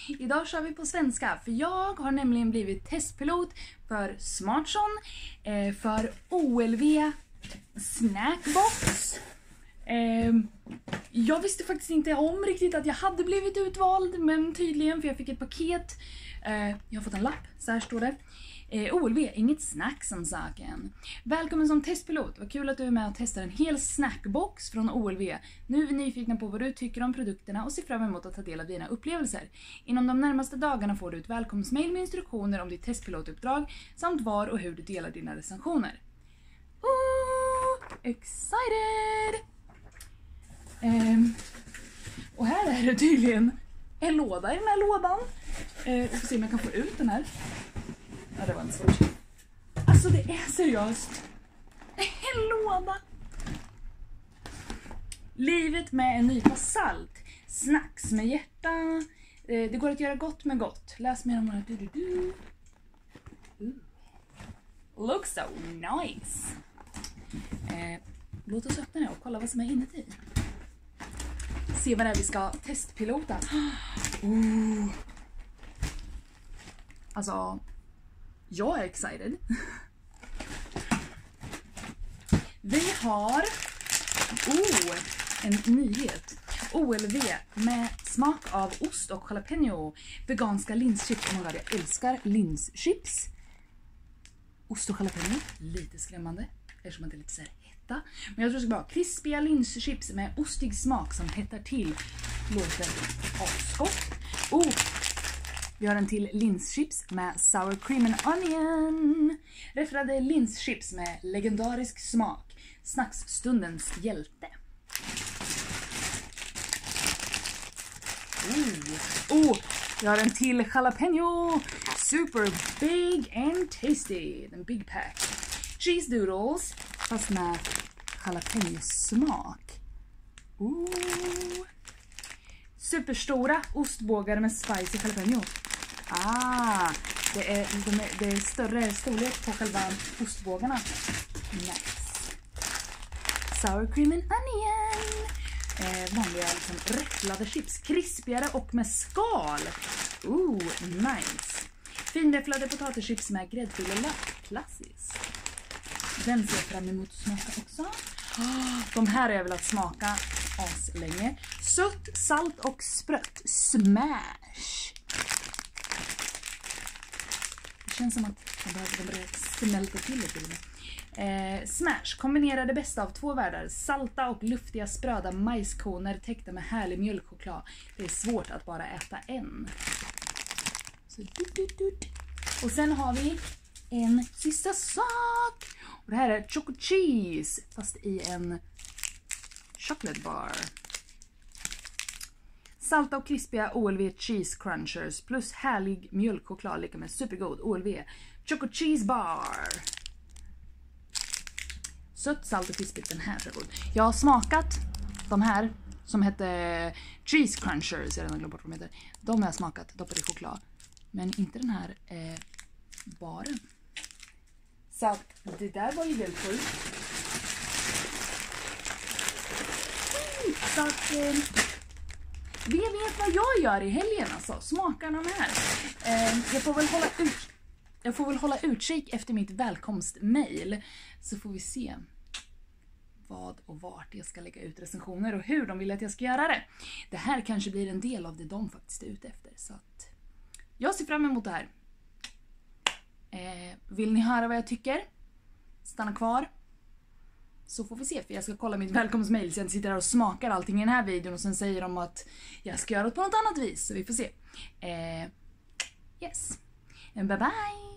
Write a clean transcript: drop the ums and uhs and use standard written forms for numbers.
Idag kör vi på svenska för jag har nämligen blivit testpilot för Smartson, för OLW Snackbox. Jag visste faktiskt inte om riktigt att jag hade blivit utvald, men tydligen, för jag fick ett paket. Jag har fått en lapp, så här står det. OLW, inget snack som saken. Välkommen som testpilot. Vad kul att du är med och testar en hel snackbox från OLW. Nu är vi nyfikna på vad du tycker om produkterna och ser fram emot att ta del av dina upplevelser. Inom de närmaste dagarna får du ett välkomstmail med instruktioner om ditt testpilotuppdrag samt var och hur du delar dina recensioner. Excited! Och här är det tydligen en låda i den här lådan. Jag får se om jag kan få ut den här. Ja, det var inte svårt. Alltså det är seriöst en låda. Livet med en nypa salt. Snacks med hjärta. Det går att göra gott med gott. Läs mer om det. Looks so nice. Låt oss öppna det och kolla vad som är inuti. Se vad det är vi ska testpilota. Alltså, jag är excited. Vi har en nyhet. OLW med smak av ost och jalapeno. Veganska linschips. Oh my God, jag älskar linschips. Ost och jalapeno. Lite skrämmande. Eftersom att det är lite så här hetta. Men jag tror det ska vara krispiga linschips med ostig smak som hettar till. Låter asgott. Vi har en till linschips med sour cream and onion. Refererade linschips med legendarisk smak. Snacksstundens hjälte. Vi har en till jalapeno. Super big and tasty. Den big pack. Cheese doodles. Fast med jalapeno-smak. Superstora ostbågar med spicy jalapeno. Det är större storlek på själva ostbågarna. Nice. Sour cream and onion. Vanliga liksom rättlade chips. Krispigare och med skal. Nice. Finräfflade potatischips med gräddfil och lapp. Klassiskt. Den ser jag fram emot att smaka också. De här har jag velat smaka länge. Sött, salt och sprött. Smash. Det känns som att de börjar smälta till lite. Smash. Kombinera det bästa av två världar. Salta och luftiga spröda majskoner täckta med härlig mjölkchoklad. Det är svårt att bara äta en. Så, och sen har vi en sista sak. Och det här är choco cheese. Fast i en chocolate bar. Salta och krispiga OLW cheese crunchers plus härlig mjölkchoklad lika med supergod OLW choco cheese bar. Sött, salt och krispigt, den här är god. Jag har smakat de här som heter cheese crunchers. Jag har redan glömt bort vad de heter. De har jag smakat, doppade i choklad. Men inte den här baren. Så det där var ju väldigt kul. Så att vi vet vad jag gör i helgen alltså. Smakar de här. Jag får väl hålla utkik efter mitt välkomstmail. Så får vi se vad och vart jag ska lägga ut recensioner och hur de vill att jag ska göra det. Det här kanske blir en del av det de faktiskt är ute efter. Så att jag ser fram emot det här. Vill ni höra vad jag tycker? Stanna kvar. Så får vi se, för jag ska kolla mitt välkomstmail så jag inte sitter här och smakar allting i den här videon och sen säger de att jag ska göra det på något annat vis. Så vi får se. Yes. Bye bye!